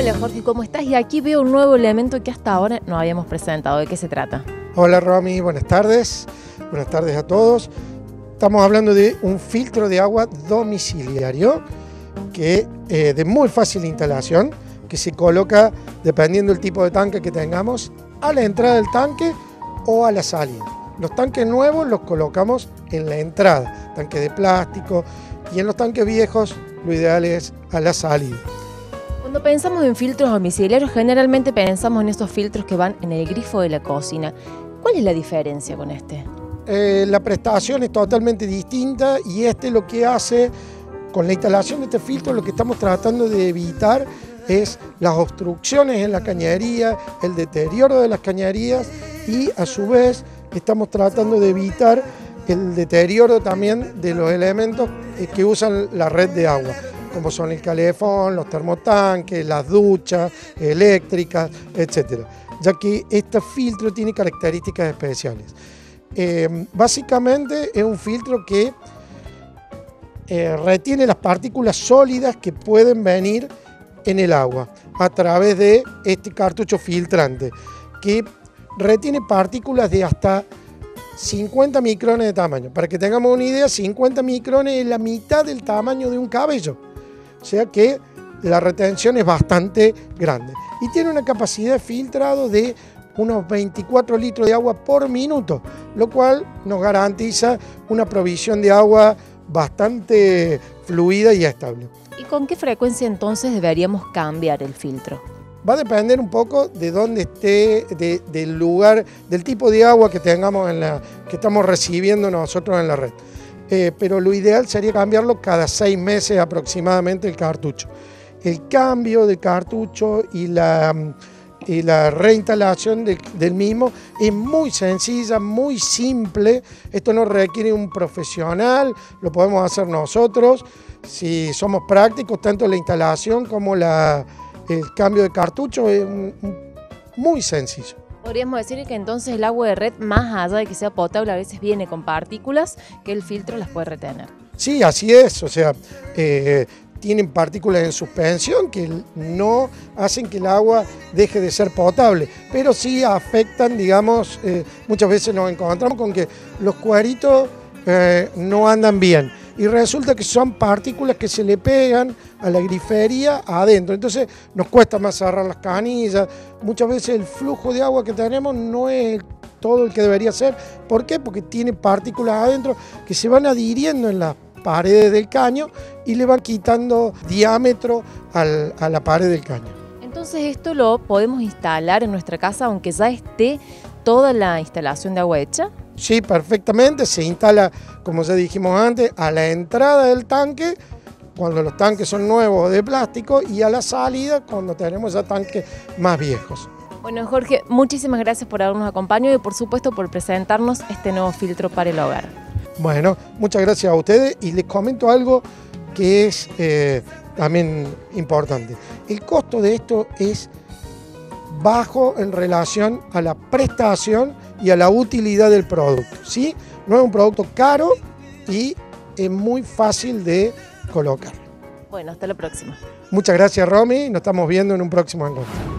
Hola Jorge, ¿cómo estás? Y aquí veo un nuevo elemento que hasta ahora no habíamos presentado. ¿De qué se trata? Hola Romy, buenas tardes a todos. Estamos hablando de un filtro de agua domiciliario que de muy fácil instalación, que se coloca dependiendo del tipo de tanque que tengamos a la entrada del tanque o a la salida. Los tanques nuevos los colocamos en la entrada, tanques de plástico, y en los tanques viejos lo ideal es a la salida. Cuando pensamos en filtros domiciliarios, generalmente pensamos en esos filtros que van en el grifo de la cocina. ¿Cuál es la diferencia con este? La prestación es totalmente distinta y lo que hace con la instalación de este filtro, lo que estamos tratando de evitar es las obstrucciones en la cañería, el deterioro de las cañerías y a su vez estamos tratando de evitar el deterioro también de los elementos que usan la red de agua, como son el calefón, los termotanques, las duchas eléctricas, etc. Ya que este filtro tiene características especiales. Básicamente es un filtro que retiene las partículas sólidas que pueden venir en el agua a través de este cartucho filtrante, que retiene partículas de hasta 50 micrones de tamaño. Para que tengamos una idea, 50 micrones es la mitad del tamaño de un cabello. O sea que la retención es bastante grande. Y tiene una capacidad de filtrado de unos 24 litros de agua por minuto, lo cual nos garantiza una provisión de agua bastante fluida y estable. ¿Y con qué frecuencia entonces deberíamos cambiar el filtro? Va a depender un poco de dónde esté, del lugar, del tipo de agua que tengamos que estamos recibiendo nosotros en la red. Pero lo ideal sería cambiarlo cada 6 meses aproximadamente el cartucho. El cambio del cartucho y la reinstalación del mismo es muy sencilla, muy simple. Esto no requiere un profesional, lo podemos hacer nosotros. Si somos prácticos, tanto la instalación como el cambio de cartucho es muy sencillo. Podríamos decir que entonces el agua de red, más allá de que sea potable, a veces viene con partículas que el filtro las puede retener. Sí, así es, o sea, tienen partículas en suspensión que no hacen que el agua deje de ser potable, pero sí afectan, digamos, muchas veces nos encontramos con que los cueritos no andan bien y resulta que son partículas que se le pegan a la grifería adentro, entonces nos cuesta más cerrar las canillas. Muchas veces el flujo de agua que tenemos no es todo el que debería ser. ¿Por qué? Porque tiene partículas adentro que se van adhiriendo en las paredes del caño y le van quitando diámetro a la pared del caño. Entonces esto lo podemos instalar en nuestra casa aunque ya esté toda la instalación de agua hecha. Sí, perfectamente, se instala, como ya dijimos antes, a la entrada del tanque, cuando los tanques son nuevos de plástico, y a la salida cuando tenemos ya tanques más viejos. Bueno, Jorge, muchísimas gracias por habernos acompañado y por supuesto por presentarnos este nuevo filtro para el hogar. Bueno, muchas gracias a ustedes y les comento algo que es también importante. El costo de esto es bajo en relación a la prestación y a la utilidad del producto, ¿sí? No es un producto caro y es muy fácil de colocar. Bueno, hasta la próxima. Muchas gracias, Romy. Nos estamos viendo en un próximo encuentro.